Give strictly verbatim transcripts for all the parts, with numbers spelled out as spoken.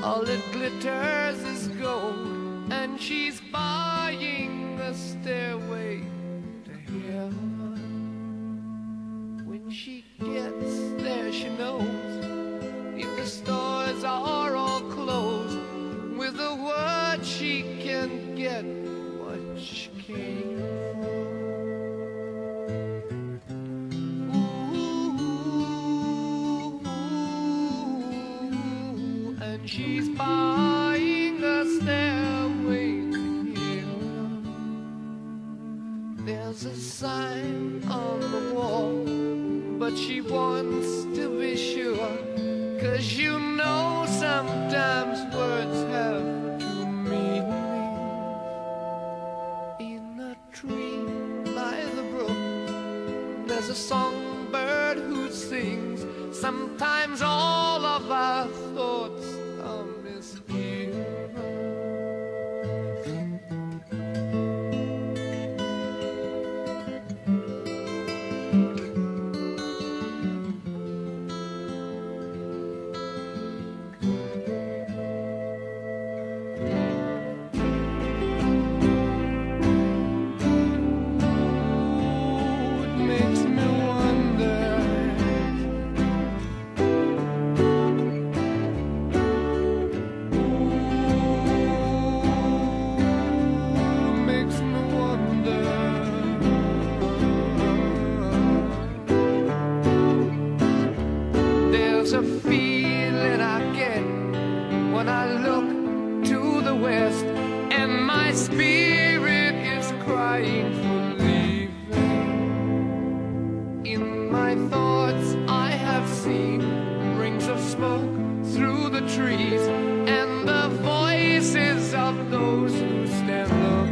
All it glitters is gold, and she's buying a stairway to heaven. When she gets there, she knows if the stores are all closed, with a word she can get what she came for. She's buying a stairway to heaven. There's a sign on the wall, but she wants to be sure, 'cause you know sometimes words have two meanings. In a tree by the brook, there's a songbird who sings. Sometimes all of our thoughts are misgiven. There's a feeling I get when I look to the west, and my spirit is crying for leaving. In my thoughts I have seen rings of smoke through the trees, and the voices of those who stand looking.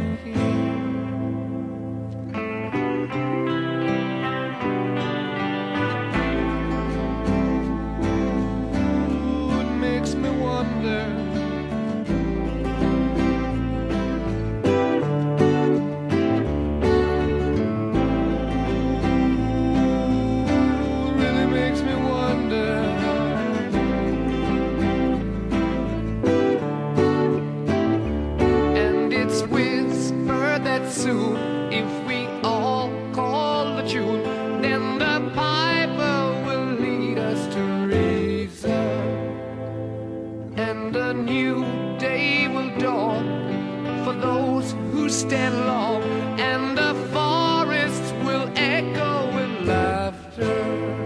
Soon, if we all call the tune, then the piper will lead us to reason, and a new day will dawn for those who stand long, and the forests will echo with laughter.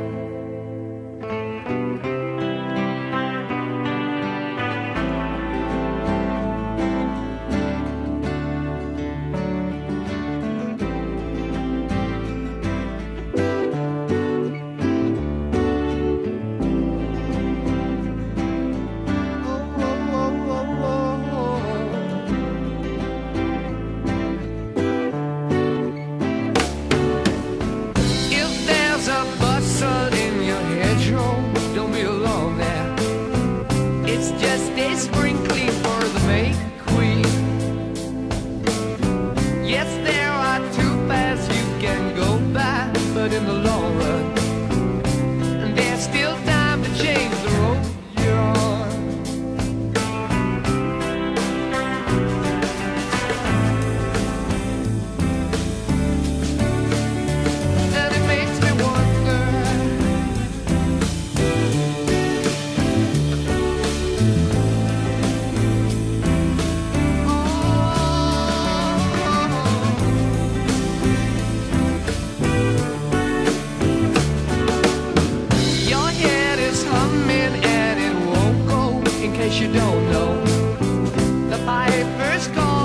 Just a sprinkling for the May Queen. Yes, there are two paths you can go by, but in the long run, there's still time to change the road you're on. And it makes me wonder, you don't know, the piper's call.